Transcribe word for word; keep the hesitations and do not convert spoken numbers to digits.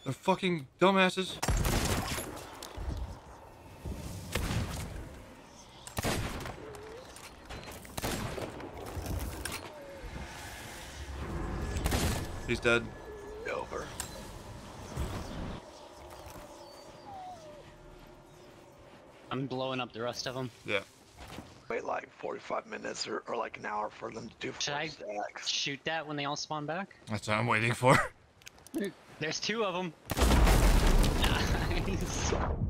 They're fucking dumbasses. He's dead. Over. I'm blowing up the rest of them. Yeah. Wait like forty-five minutes or, or like an hour for them to do four Should I stacks. shoot that when they all spawn back? That's what I'm waiting for. There's two of them. Nice.